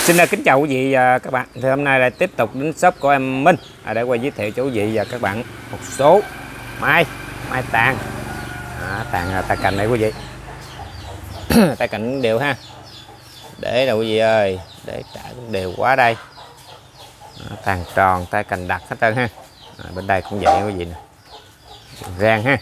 Xin kính chào quý vị và các bạn. Thì hôm nay lại tiếp tục đến shop của em Minh để quay giới thiệu cho quý vị và các bạn một số mai tàn. Tàn tay cành đây quý vị. Tay cành đều ha. Để đâu quý vị ơi, để trải cũng đều quá đây. Tàn tròn, tay cành đặc hết trơn ha. Bên đây cũng vậy quý vị nè. Rang ha.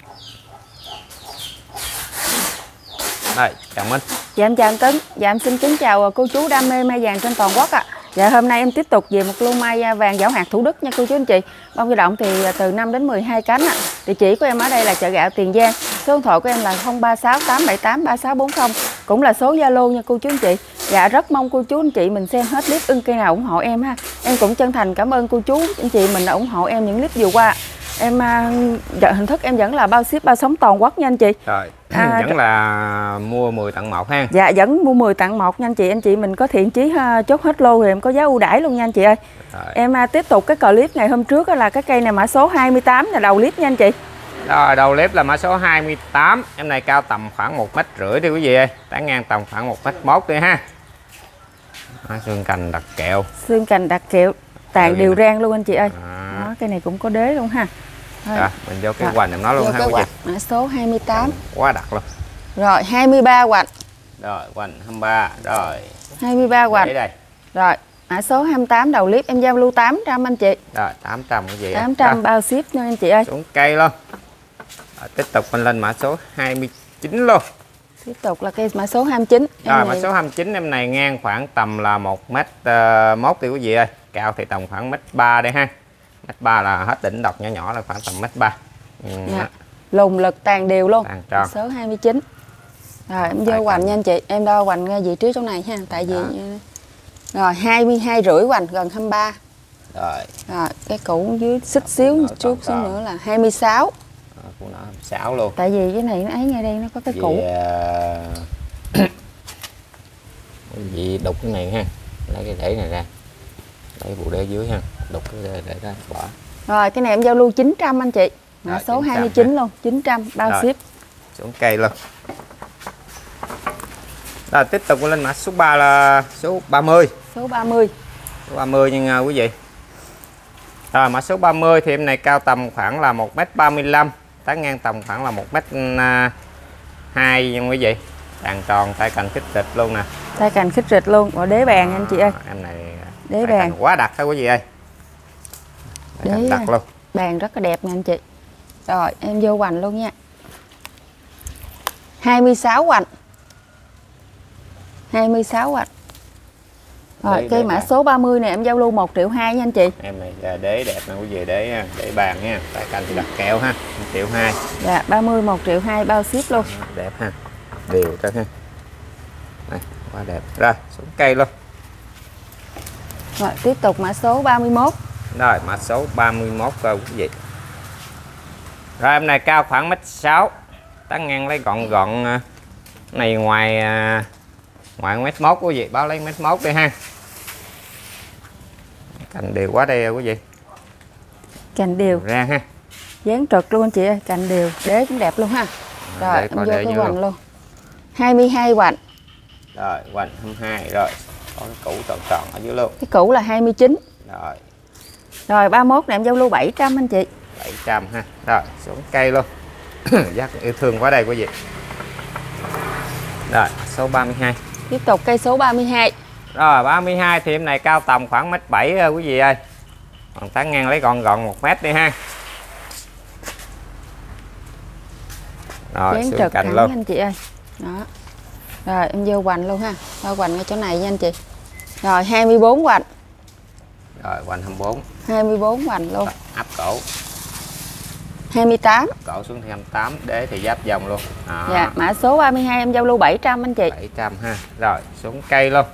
Đây, chào Minh. Dạ em chào anh Tấn. Dạ em xin kính chào cô chú đam mê mai vàng trên toàn quốc ạ. Dạ hôm nay em tiếp tục về một lô mai vàng giảo hạt Thủ Đức nha cô chú anh chị. Bông di động thì từ 5 đến 12 cánh ạ. Địa chỉ của em ở đây là chợ gạo Tiền Giang. Số điện thoại của em là 036 878 3640, cũng là số Zalo nha cô chú anh chị. Dạ rất mong cô chú anh chị mình xem hết clip ưng cây nào ủng hộ em ha. Em cũng chân thành cảm ơn cô chú anh chị mình đã ủng hộ em những clip vừa qua. Em hình thức em vẫn là bao ship bao sống toàn quốc nha anh chị. Rồi, vẫn là mua 10 tặng 1 ha. Dạ vẫn mua 10 tặng 1 nha anh chị. Anh chị mình có thiện chí chốt hết lô thì em có giá ưu đãi luôn nha anh chị ơi. Rồi. Em tiếp tục cái clip ngày hôm trước là cái cây này mã số 28 là đầu clip nha anh chị. Rồi, đầu clip là mã số 28. Em này cao tầm khoảng 1,5 m đi quý vị ơi. Tán ngang tầm khoảng 1,1 m đi ha. Xương cành đặc kẹo. Xương cành đặc kẹo, tàn đều rang luôn anh chị ơi. Đó, cây này cũng có đế luôn ha. Rồi, mình vô cái hoành em nói luôn ha quý vị. Mã số 28. Quá đặc luôn. Rồi 23 hoành. Rồi hoành 23. Rồi 23 hoành. đây. Rồi mã số 28 đầu clip em giao lưu 800 anh chị. Rồi 800 quý vị. 800 bao ship nha anh chị ơi. Xuống cây luôn. Rồi, tiếp tục mình lên mã số 29 luôn. Tiếp tục là cây mã số 29. Rồi mã số 29 em này ngang khoảng tầm là 1,1 m đi quý vị ơi. Cao thì tầm khoảng 1,3 m đây ha. 1,3 m là hết đỉnh đọt, nhỏ nhỏ là khoảng tầm 1,3 m. Dạ. Lùng lực tàn đều luôn. Tàn tròn. Số 29. Rồi em vô hoành nha anh chị. Em đo hoành ngay vị trí chỗ này ha. Tại vì rồi 22,5 hoành, gần 23. Rồi cái cũ dưới xích xíu chút xíu nữa là 26. Của nó 26 luôn. Tại vì cái này nó ấy ngay đây nó có cái cũ. Vì đục cái này ha. Lấy cái đế này ra. Lấy bộ đế dưới ha. Đục cái để ra bỏ. Rồi cái này em giao lưu 900 anh chị. Mã số 29 ha. Luôn, 900 bao rồi, ship. Xuống cây luôn. Rồi tiếp tục lên mã số 3 là số 30. Số 30. Số 30 nha quý vị. Rồi mã số 30 thì em này cao tầm khoảng là 1,35 m, tán ngang tầm khoảng là 1,2 m nha quý vị. Tàn tròn, tay cành khít rịch luôn nè. Tay cành khít rịch luôn, ở đế bàn anh chị ơi. Em này đế bàn quá đặc thôi quý vị ơi. Đế đặc luôn. Bàn rất là đẹp nha anh chị. Rồi em vô hoành luôn nha. 26 hoành. 26 hoành. Rồi cây mã số 30 này em giao lưu 1,2 triệu nha anh chị. Em này đế đẹp nè quý vị, để bàn nha, tay cành thì đặc kẹo ha, 1,2 triệu. Dạ 30 1,2 triệu bao ship luôn. Đẹp ha. Đều ra ha. Đây, quá đẹp. Rồi, xuống cây luôn. Rồi tiếp tục mã số 31. Rồi, mã số 31 coi quý vị. Rồi em này cao khoảng 1,6 m, tán ngang lấy gọn này ngoài 1,1 m quý vị, báo lấy 1,1 m đi ha. Cành đều quá đây quý vị. Cành đều ra ha. Dáng trực luôn anh chị ơi, cành đều, đế cũng đẹp luôn ha. Rồi em vô cái hoành luôn. 22 hoành. Rồi hoành 22 rồi. Có cái cũ tròn tròn ở dưới luôn. Cái cũ là 29. Rồi. Rồi 31 này em giao lưu 700 anh chị. 700 ha. Rồi xuống cây luôn. Giác yêu thương quá đây quý vị. Rồi số 32. Tiếp tục cây số 32. Rồi 32 thì em này cao tầm khoảng 1,7 m quý vị ơi. Còn tán ngang lấy gọn 1 m đi ha. Rồi dáng trực cành luôn anh chị ơi. Đó. Rồi em vô hoành luôn ha. Bao hoành ngay chỗ này nha anh chị. Rồi 24 hoành. Rồi hoành 24. 24 hoành luôn. Áp cổ. 28. Áp cổ xuống thì 28, đế thì giáp vòng luôn. Đó. Dạ, mã số 32 em giao lưu 700 anh chị. 700 ha. Rồi xuống cây luôn.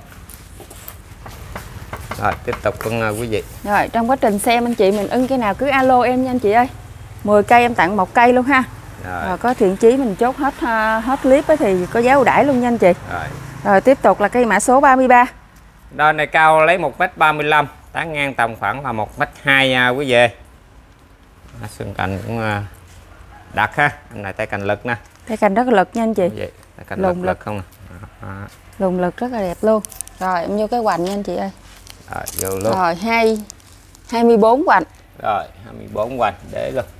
Rồi tiếp tục quý vị. Rồi trong quá trình xem anh chị mình ưng cái nào cứ alo em nha anh chị ơi. 10 cây em tặng 1 cây luôn ha. Rồi có thiện chí mình chốt hết clip thì có giá ưu đãi luôn nha anh chị. Rồi tiếp tục là cây mã số 33. Đôi này cao lấy 1,35 m, tán ngang tầm khoảng là 1,2 m nha quý vị. Xương cành cũng đặc ha. Em này tay cành lực nè. Tay cành rất là lực nha anh chị. Tay cành lực không nè. Đó. Lùng lực rất là đẹp luôn. Rồi em vô cái hoành nha anh chị ơi. Rồi vô luôn. Rồi 24 hoành. Rồi 24 hoành để luôn.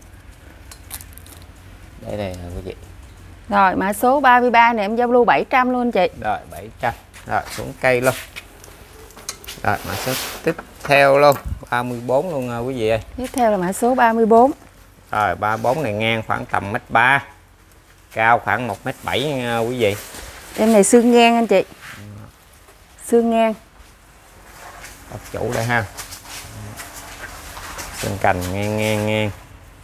Để đây nè quý vị. Rồi mã số 33 này em giao lưu 700 luôn anh chị. Rồi 700. Rồi xuống cây luôn. Rồi mã số tiếp theo luôn 34 luôn quý vị ơi. Tiếp theo là mã số 34. Rồi 34 này ngang khoảng tầm 1m3, cao khoảng 1m7 nha quý vị. Em này xương ngang anh chị. Xương ngang. Đọc chủ đây ha. Xương cành ngang.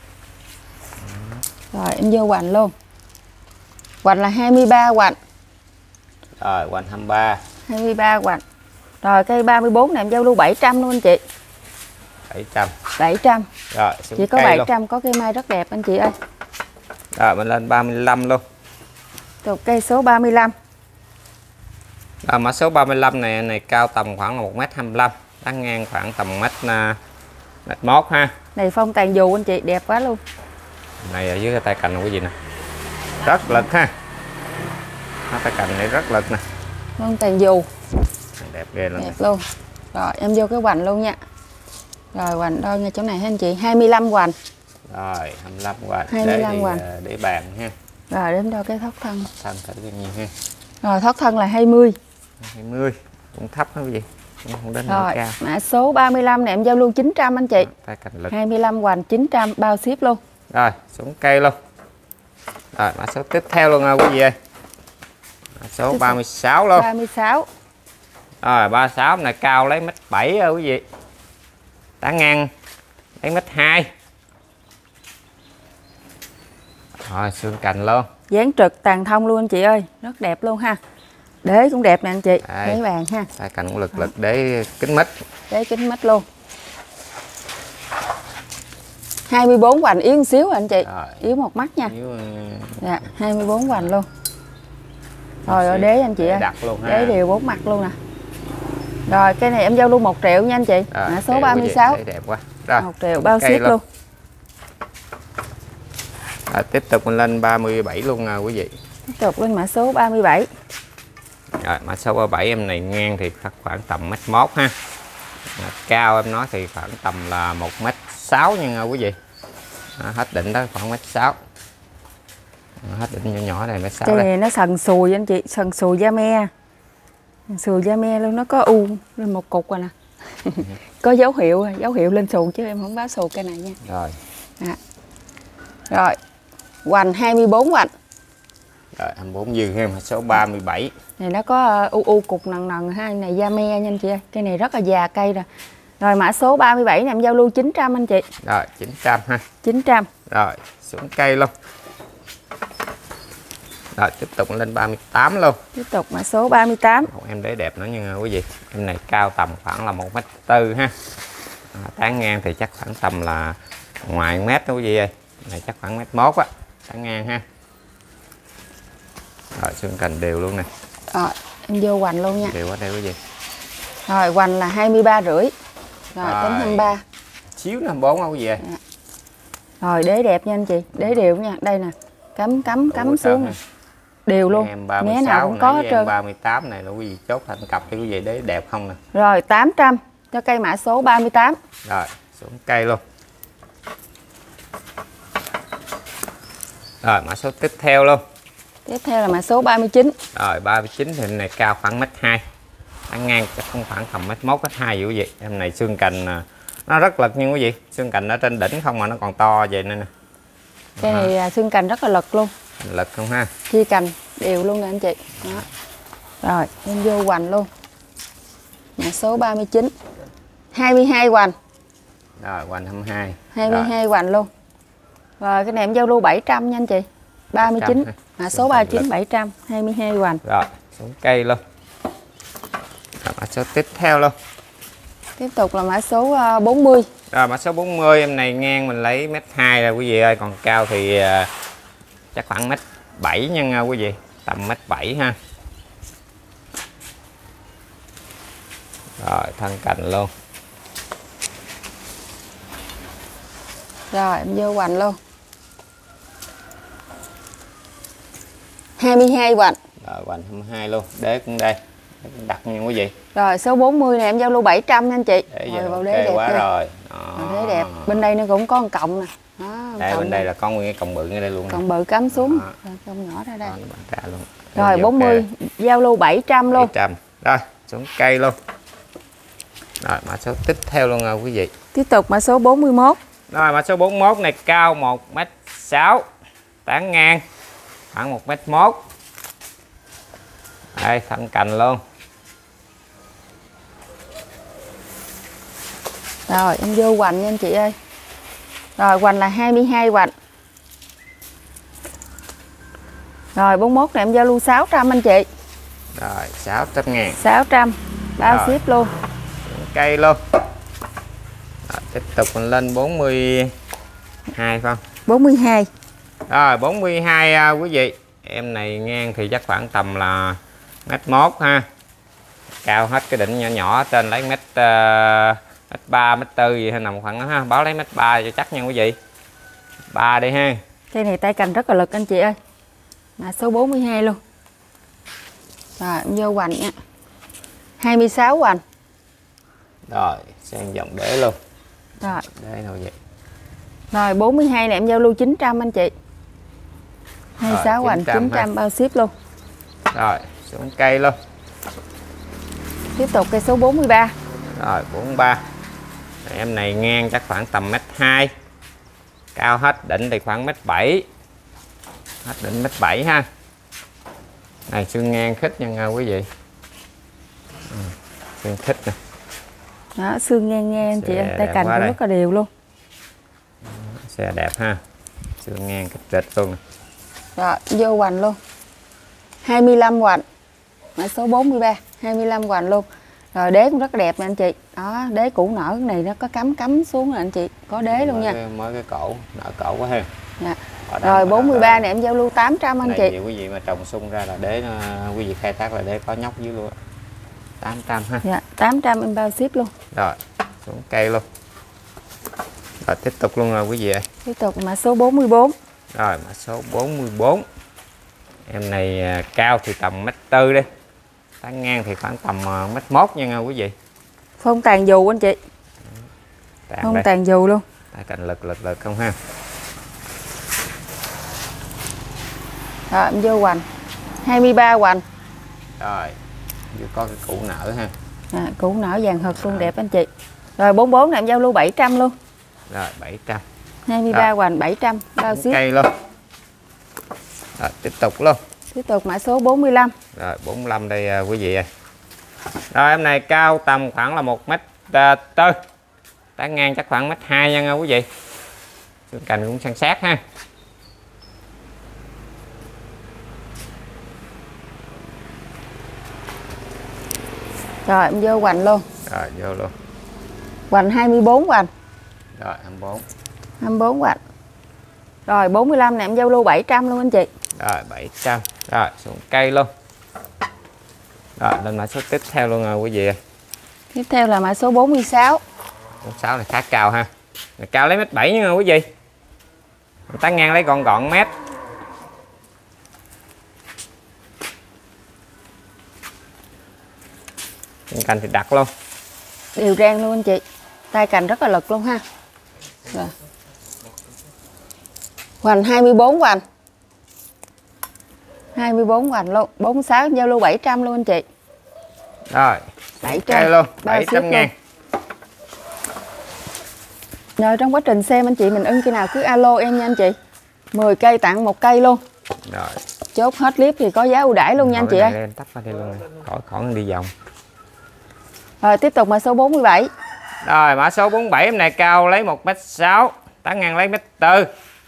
Rồi em vô hoành luôn. Hoành là 23 hoành. Rồi hoành 23. 23 hoành. Rồi cây 34 này em giao lưu 700 luôn anh chị. 700. 700. Rồi Chỉ có 700 luôn. Có cây mai rất đẹp anh chị ơi. Rồi mình lên 35 luôn. Tục cây số 35. Rồi mã số 35 này cao tầm khoảng là 1m25, tán ngang khoảng tầm mét mốt ha. Này phong tàn dù anh chị, đẹp quá luôn. Này ở dưới cái tay cành quý vị nè. Rất lực ha. Tay cành này rất lực nè. Phong tàn dù. Đẹp ghê luôn. Đẹp luôn. Rồi em vô cái hoành luôn nha. Rồi hoành đo ngay chỗ này ha anh chị, 25 hoành. Rồi 25 hoành. 25 hoành. Để bàn ha. Rồi đếm đo cái thoát thân. Thân thử cái gì ha. Rồi thoát thân là 20. 20 cũng thấp đó quý vị. Không đến rồi cao. mã số 35 này em giao lưu 900 anh chị. Tay cành lực. 25 hoành 900 bao ship luôn. Rồi xuống cây luôn. Rồi mã số tiếp theo luôn quý vị ơi. Mã số 36 luôn. 36. Rồi 36 này cao lấy 1m7 rồi quý vị. Tán ngang lấy 1m2. Rồi xương cành luôn. Dán trực tàn thông luôn anh chị ơi, rất đẹp luôn ha. Đế cũng đẹp nè anh chị. Đây. Đế vàng ha. Tay cành cũng lực để kính mít. Đế kính mít luôn. 24 hoành yếu một xíu anh chị. Rồi. Yếu một mắt nha. Yếu, Dạ, 24 hoành luôn. Rồi đế anh chị ơi. đặt luôn ha. Đế đều 4 mặt luôn nè. Rồi cây này em giao luôn 1 triệu nha anh chị. Mã số 36. Đẹp quá. Rồi, 1 triệu bao ship luôn. Rồi, tiếp tục mình lên 37 luôn quý vị. Tiếp tục lên mã số 37. Rồi mã số 37 em này ngang thì khoảng tầm 1m1 ha. Cao em nói thì khoảng tầm là 1m6 nha quý vị. Hết định đó khoảng 1m6. Hết định nhỏ nhỏ này 1m6 Cây đây. này nó sần sùi anh chị, sần sùi da me. Sùi da me luôn, nó có u lên một cục rồi nè. Có dấu hiệu lên xù chứ em không báo xù cây này nha. Rồi. Rồi. Hoành 24 hoành. Rồi 24 dư thêm số 37. Này nó có u cục nần ha, này da me nha anh chị ơi. Cây này rất là già cây rồi. Rồi mã số 37 này em giao lưu 900 anh chị. Rồi 900 ha. 900. Rồi xuống cây luôn. Rồi tiếp tục lên 38 luôn. Tiếp tục mã số 38. Em đế đẹp nữa nha quý vị. Em này cao tầm khoảng là 1m4 ha. Tán ngang thì chắc khoảng tầm là ngoài 1m đó quý vị ơi. Này chắc khoảng 1m1 á. Tán ngang ha. Rồi xương cành đều luôn nè. Rồi em vô hoành luôn nha. Đều ở đây quý vị. Rồi hoành là 23,5. Rồi tính 23. Xíu 54 không quý vị ơi. Rồi đế đẹp nha anh chị. Đế đều nha. Đây nè. Cắm xuống nè. Đều luôn. Em Né 36 nào cũng có hết trơn. em 38 này là quý vị chốt thành cặp cho quý vị đế đẹp không nè. Rồi 800 cho cây mã số 38. Rồi xuống cây luôn. Rồi mã số tiếp theo luôn. Tiếp theo là mã số 39. Rồi 39 thì em này cao khoảng 1m2. Ăn ngang chắc không khoảng tầm 1m1 1m2 vậy quý vị. Em này xương cành nó rất lực nha quý vị. Xương cành ở trên đỉnh không mà nó còn to vậy nên nè. Cây này xương cành rất là lực luôn. Lực không ha. Chia cành đều luôn nè anh chị. Đó. Rồi em vô hoành luôn. Mã số 39. 22 hoành. Rồi hoành 22. 22 hoành luôn. Rồi cái này em giao lưu 700 nha anh chị. 39. Mã số 39 700. 22 hoành. Rồi xuống cây luôn. Rồi, mã số tiếp theo luôn. Tiếp tục là mã số 40. Rồi mã số 40 em này ngang mình lấy 1m2 rồi quý vị ơi. Còn cao thì chắc khoảng 1m7 nha quý vị. Tầm 1m7 ha. Rồi thân cành luôn. Rồi em vô hoành luôn. 22 hoành. Rồi hoành 22 luôn, đế cũng đây. Đế cũng đặt nha quý vị. Rồi số 40 này em giao lưu 700 nha anh chị. Để rồi, vào ok đế đẹp quá nha. rồi. Đế đẹp. Bên đây nó cũng có một cọng nè. Đây bên đây là con nguyên cái cọng bự ngay đây luôn. Cọng bự cắm xuống, cọng nhỏ ra đây. Luôn. Rồi 40 giao lưu 700 luôn. 700. Rồi, xuống cây luôn. Rồi mã số tiếp theo luôn quý vị. Tiếp tục mã số 41. Rồi mã số 41 này cao 1m6, tán ngang khoảng 1m1. Đây thân cành luôn. Rồi em vô hoành nha anh chị ơi. Rồi hoành là 22 hoành. Rồi 41 này em giao lưu 600 anh chị. Rồi 600.000. 600 bao Rồi. ship luôn. Cây luôn. Rồi, tiếp tục mình lên 42 phải không? 42. Rồi 42 quý vị. Em này ngang thì chắc khoảng tầm là 1m1 ha. Cao hết cái đỉnh nhỏ nhỏ trên lấy mét 3 mét 4 gì hay nằm khoảng đó ha. Báo lấy mét 3 cho chắc nha quý vị. 3 đi ha. Cây này tay cành rất là lực anh chị ơi. Mã số 42 luôn. Rồi em vô hoành nha. 26 hoành. Rồi sang dòng đế luôn. Rồi. Đế đâu vậy? Rồi 42 này em giao lưu 900 anh chị. 26 hoành 900 bao ship luôn. Rồi xuống cây luôn. Tiếp tục cây số 43. Rồi 43. Em này ngang chắc khoảng tầm 1m2. Cao hết đỉnh thì khoảng 1m7. Hết đỉnh 1m7 ha. Này xương ngang khít nha quý vị. Xương khít nè. Đó, xương ngang ngang anh chị ơi, tay cành cũng rất là đều luôn. Xe đẹp ha. Xương ngang kích rịch luôn. Rồi vô hoành luôn. 25 hoành. Mã số 43, 25 hoành luôn. Rồi đế cũng rất đẹp nè anh chị. Đó, đế cũ nở cái này nó có cắm xuống nè anh chị, có đế luôn nha. Mới cái cổ, nở cổ quá ha. Dạ. Rồi 43 này em giao lưu 800 anh chị. Quý vị mà trồng sung ra là đế quý vị khai thác là đế có nhóc dưới luôn. 800 ha. Dạ, 800 em bao ship luôn. Rồi, xuống cây luôn. Rồi tiếp tục luôn rồi quý vị ơi. Tiếp tục mã số 44. Rồi mã số 44. Em này cao thì tầm 1m4 đi. Tán ngang thì khoảng tầm 1m1 nha quý vị. Phong tàn dù anh chị. Phong tàn dù luôn. Tay cành lực không ha. Rồi em vô hoành. 23 hoành. Rồi, vừa có cái củ nở ha. Củ nở vàng hực luôn đẹp anh chị. Rồi 44 này em giao lưu 700 luôn. Rồi 700. 23 hoành 700 bao ship. Cây luôn. Rồi tiếp tục luôn. Tiếp tục mã số 45. Rồi 45 đây quý vị ơi. Rồi em này cao tầm khoảng là 1m4. Tán ngang chắc khoảng 1m2 nha quý vị. Xương cành cũng san sát ha. Rồi em vô hoành luôn. Rồi vô luôn. Hoành 24 hoành. Rồi 24. 24 hoành. Rồi 45 này em giao lưu 700 luôn anh chị. Rồi 700. Rồi xuống cây luôn. Rồi lên mã số tiếp theo luôn rồi quý vị ơi. Tiếp theo là mã số 46. 46 này khá cao ha. Này cao lấy 1m7 nha quý vị. Tán ngang lấy gọn mét. Cành thì đặt luôn. Đều rang luôn anh chị. Tay cành rất là lực luôn ha. Rồi. Hoành 24 hoành. 24 hoành luôn. 46 giao lưu 700 luôn anh chị. Rồi 700 luôn. 700.000. Rồi trong quá trình xem anh chị mình ưng cây nào cứ alo em nha anh chị. 10 cây tặng 1 cây luôn. Rồi. Chốt hết clip thì có giá ưu đãi luôn nha anh chị ơi. Em tắt vào đây luôn này. Khỏi đi vòng. Rồi tiếp tục mã số 47. Rồi mã số 47 em này cao lấy 1m6, tán ngang lấy 1m4.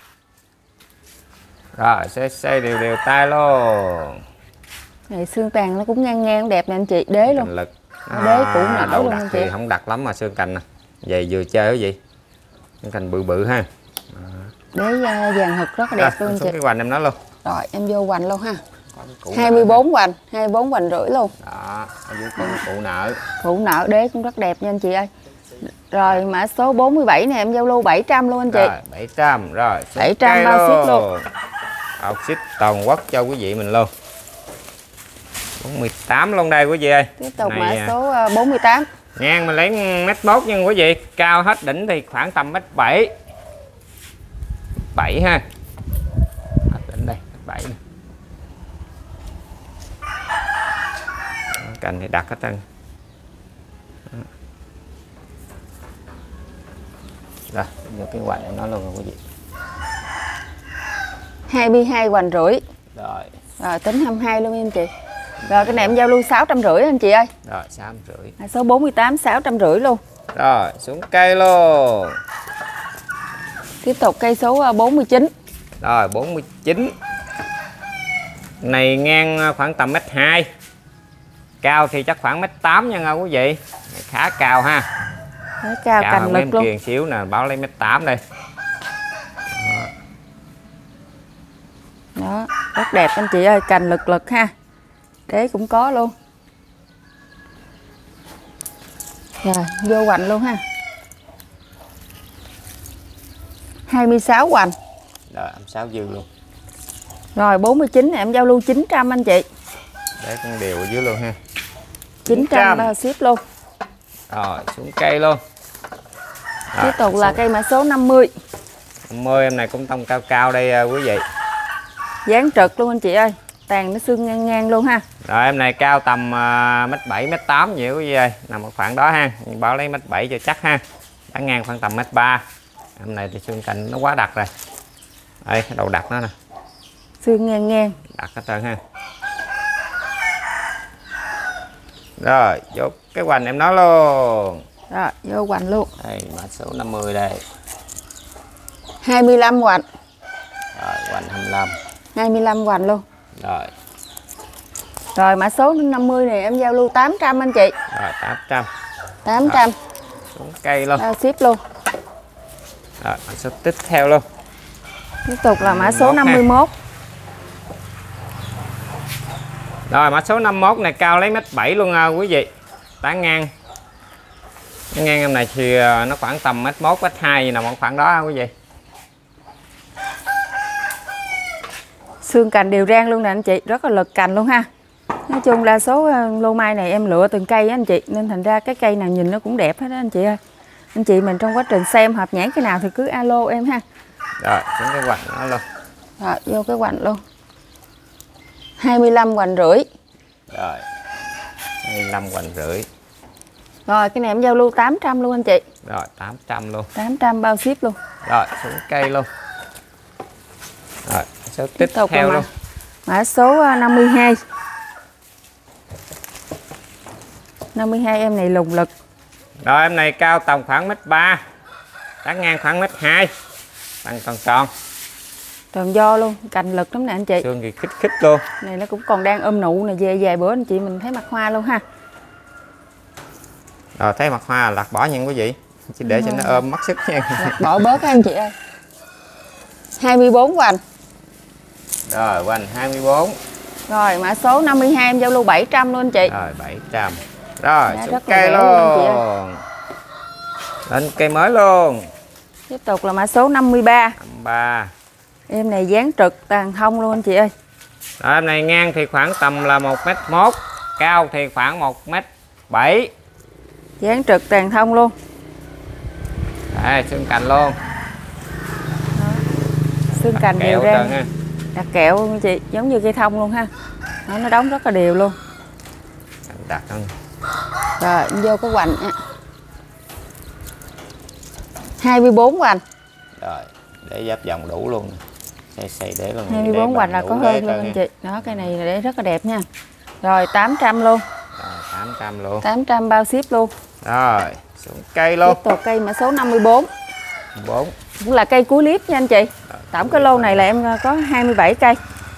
Rồi xe đều tay luôn. Này xương tàn nó cũng ngang ngang đẹp nè anh chị, đế luôn. Lực. Đế cũng nở luôn anh chị. Thì không đặt lắm mà xương cành nè. Vậy vừa chơi cái gì? Xương cành bự ha. Đế vàng hực rất là đẹp luôn anh chị. Cái hoành em nói luôn. Rồi em vô hoành luôn ha. 24 hoành, 24 hoành rưỡi luôn. Đó, ở dưới con cụ nở. Cụ nở đế cũng rất đẹp nha anh chị ơi. Rồi mã số 47 này em giao lưu 700 luôn anh chị. Rồi 700 rồi. 700 bao ship luôn. Bao ship toàn quốc cho quý vị mình luôn. 48 luôn đây quý vị ơi. Tiếp tục này, mã số 48. ngang mình lấy mét 1 nha quý vị, cao hết đỉnh thì khoảng tầm mét 7 7 ha, hết đỉnh đây mét 7 nè. Cành thì đặt hết trơn. Rồi vô cái hoành em nói luôn rồi quý vị. 22 hoành rưỡi. Rồi. Rồi tính 22 luôn em chị. Rồi cái này em giao lưu 650 anh chị ơi. Rồi 650. Mã số 48 650 luôn. Rồi xuống cây luôn. Tiếp tục cây số 49. Rồi 49. Này ngang khoảng tầm mét 2. Cao thì chắc khoảng mét 8 nha quý vị. Này khá cao ha. Đấy, cao cành lực luôn. Kiền xíu nè, báo lấy mét 8 đây. Đó, rất đẹp anh chị ơi, cành lực ha. Đế cũng có luôn. Rồi, vô hoành luôn ha. 26 hoành. Rồi, 6 dư luôn. Rồi 49 này em giao lưu 900 anh chị. Để con đều ở dưới luôn ha. 900 bao ship luôn. Rồi, xuống cây luôn. Rồi, tiếp tục là cây mã số 50. 50 em này cũng tông cao cao đây quý vị. Dáng trực luôn anh chị ơi. Tàn nó xương ngang ngang luôn ha. Rồi em này cao tầm mét 7 mét 8 nhiều quý vị ơi, nằm ở khoảng đó ha. Bảo lấy mét 7 cho chắc ha. Đã ngang khoảng tầm mét 3. Em này thì xương cành nó quá đặc rồi. Đây cái đầu đặt nó nè. Xương ngang ngang. Đặt hết trơn ha. Rồi vô cái hoành em nói luôn. Rồi vô hoành luôn. Đây mã số 50 đây. 25 hoành. Rồi hoành 25. 25 hoành luôn. Rồi. Rồi mã số 50 này em giao lưu 800 anh chị. Rồi 800. 800. Rồi, xuống cây luôn. Ship luôn. Rồi mã số tiếp theo luôn. Tiếp tục là mã số 51. Rồi mã số 51 này cao lấy mét 7 luôn quý vị. Tán ngang. Cái ngang em này thì nó khoảng tầm mét 1 mét 2 nằm khoảng đó quý vị. Xương cành đều rang luôn nè anh chị, rất là lực cành luôn ha. Nói chung là số lô mai này em lựa từng cây á anh chị, nên thành ra cái cây nào nhìn nó cũng đẹp hết đó anh chị ơi. Anh chị mình trong quá trình xem hợp nhãn cái nào thì cứ alo em ha. Rồi xuống cái hoành nó luôn. Rồi vô cái hoành luôn. 25 hoành rưỡi. Rồi 25 hoành rưỡi. Rồi cái này em giao lưu 800 luôn anh chị. Rồi 800 luôn. 800 bao ship luôn. Rồi xuống cây luôn. Rồi số tiếp theo luôn. Mã số 52. 52 em này lùng lực. Rồi em này cao tầm khoảng mét 3. Tán ngang khoảng mét 2. Bằng tròn. Tròn do luôn, cành lực lắm nè anh chị. Xương thì khít luôn. Này nó cũng còn đang nụ này, về vài bữa anh chị mình thấy mặt hoa luôn ha. Rồi thấy mặt hoa lặt bỏ nha quý vị. Chỉ để cho nó ôm mất sức nha. Lặt bỏ bớt anh chị ơi. 24 hoành. Rồi hoành 24. Rồi mã số 52 em giao lưu 700 luôn anh chị. Rồi 700. Rồi xuống cây luôn. Lên cây mới luôn. Tiếp tục là mã số 53. 53. Em này dáng trực tàn thông luôn anh chị ơi. Rồi em này ngang thì khoảng tầm là 1m1, cao thì khoảng 1m7. Dáng trực tàn thông luôn. Đây xương cành luôn. Xương cành đều rang. Đặt kẹo luôn anh chị, giống như cây thông luôn ha. Nó đóng rất là đều luôn. Đặt hơn. Rồi em vô cái hoành nha. 24 hoành. Rồi để giáp vòng đủ luôn. Xây để luôn. 24 hoành là có hơn luôn anh chị. Đó cây này để rất là đẹp nha. Rồi 800 luôn. Rồi 800 luôn. 800 bao ship luôn. Rồi xuống cây luôn. Tiếp tục cây mã số 54. 4. Cũng là cây cuối clip nha anh chị. Tổng cái lô này là em có 27 cây.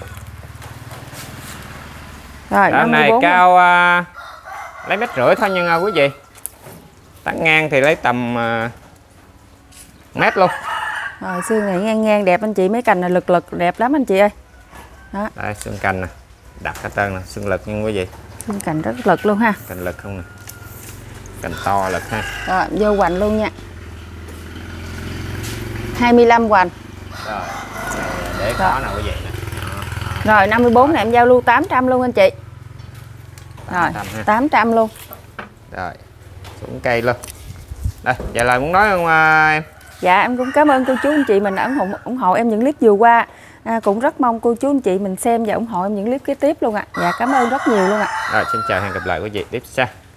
Rồi Em này cao lấy 1,5 m thôi nha quý vị. Tán ngang thì lấy tầm mét luôn. Rồi xương này ngang ngang đẹp anh chị, mấy cành này lực đẹp lắm anh chị ơi. Đó. Đây xương cành nè. Đặt hết trơn nè, xương lực nha quý vị. Xương cành rất lực luôn ha. Cành lực không nè. Cành to lực ha. Rồi vô hoành luôn nha. 25 hoành. Rồi để có nào quý vị nè. Rồi 54 này em giao lưu 800 luôn anh chị. Rồi, 800 ha. 800 luôn. Rồi, xuống cây luôn. Đây, vậy là muốn nói không em? Dạ em cũng cảm ơn cô chú anh chị mình đã ủng hộ em những clip vừa qua. Cũng rất mong cô chú anh chị mình xem và ủng hộ em những clip kế tiếp luôn ạ. Dạ cảm ơn rất nhiều luôn ạ. Rồi, xin chào, hẹn gặp lại quý vị tiếp sau.